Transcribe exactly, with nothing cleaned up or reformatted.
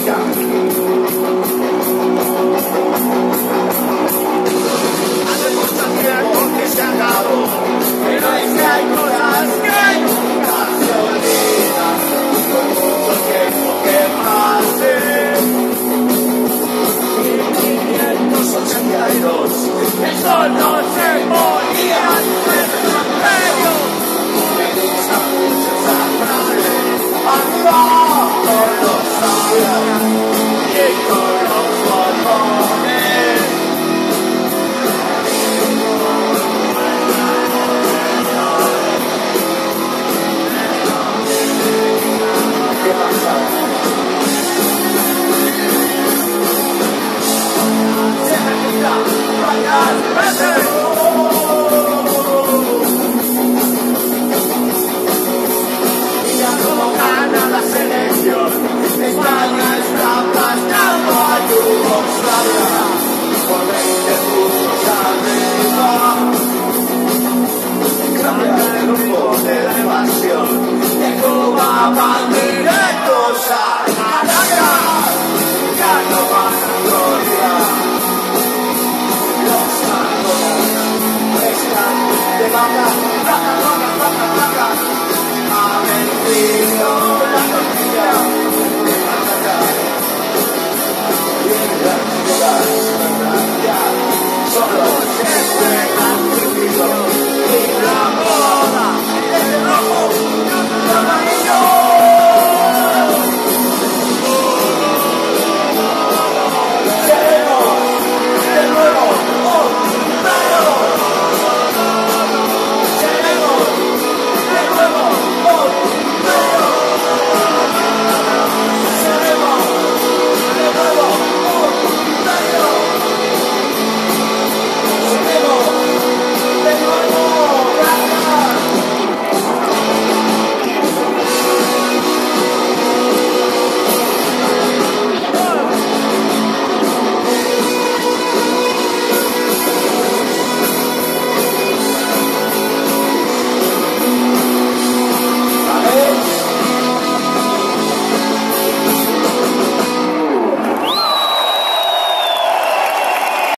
África. Hace mucho tiempo que se acabó, pero es que hay cosas que nunca se olvidan. Por mucho tiempo que pase. mil quinientos ochenta y dos, el sol no se ponía en nuestro imperio. Comunista, muchos sabrán, andar con los sabios y con los borbones. ¿Qué pasa? Mira cómo gana la selección. España está aplastando a Yugoslavia por veinte puntos arriba. Cambia el rumbo de la evasión. De Cuba van directos a Caracas. Ya no van a Florida. Los manos están de vaca, vaca.